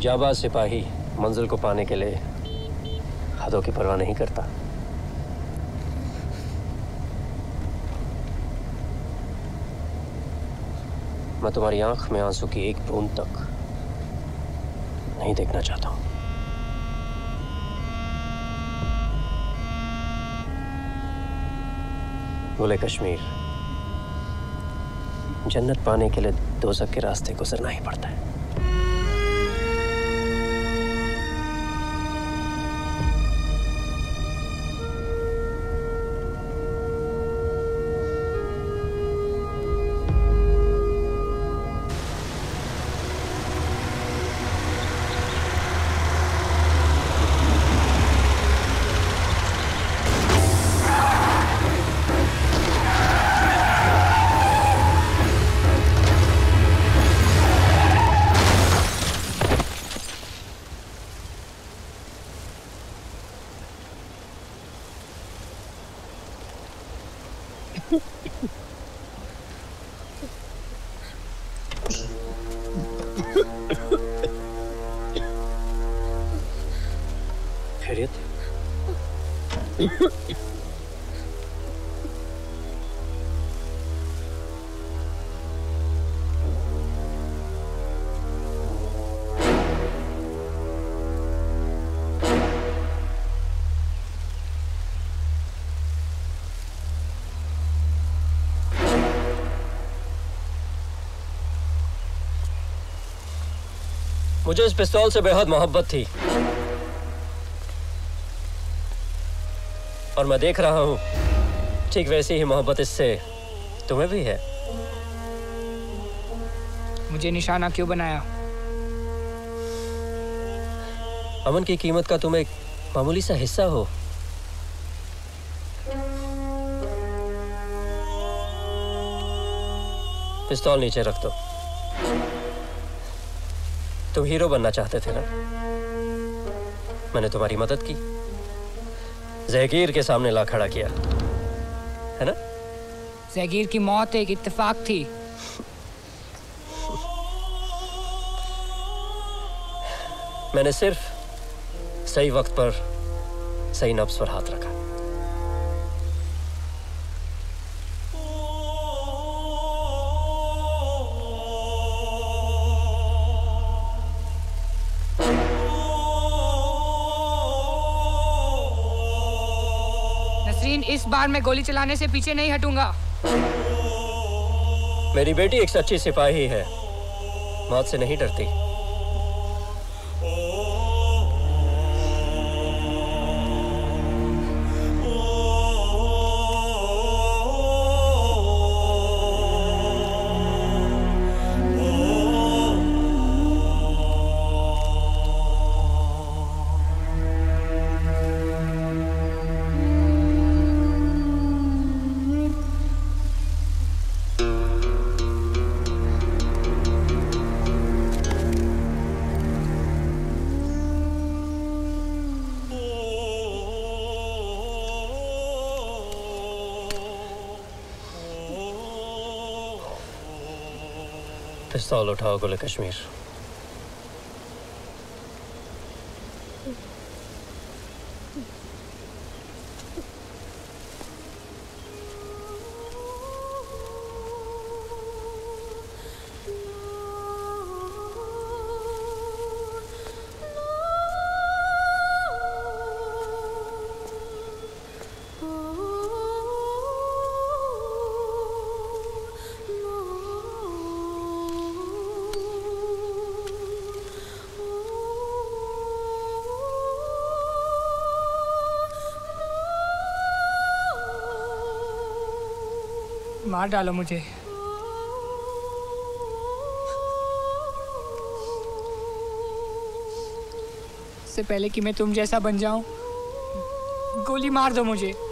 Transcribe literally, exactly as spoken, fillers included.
जाबाज सिपाही मंजिल को पाने के लिए हदों की परवाह नहीं करता। मैं तुम्हारी आंख में आंसू की एक बूंद तक नहीं देखना चाहता हूं। बोले कश्मीर, जन्नत पाने के लिए दोज़ख के रास्ते गुजरना ही पड़ता है। मुझे इस पिस्तौल से बेहद मोहब्बत थी और मैं देख रहा हूं ठीक वैसी ही मोहब्बत इससे तुम्हें भी है। मुझे निशाना क्यों बनाया? अमन की कीमत का तुम एक मामूली सा हिस्सा हो। पिस्तौल नीचे रख दो। तुम हीरो बनना चाहते थे ना? मैंने तुम्हारी मदद की, जहगीर के सामने ला खड़ा किया, है ना? जहगीर की मौत एक इत्तेफाक थी। मैंने सिर्फ सही वक्त पर सही नब्ज पर हाथ रखा। इस बार मैं गोली चलाने से पीछे नहीं हटूंगा। मेरी बेटी एक सच्ची सिपाही है, मौत से नहीं डरती। पिस्तौल उठाओ गुल कश्मीर। मार डालो मुझे। इससे पहले कि मैं तुम जैसा बन जाऊं, गोली मार दो मुझे।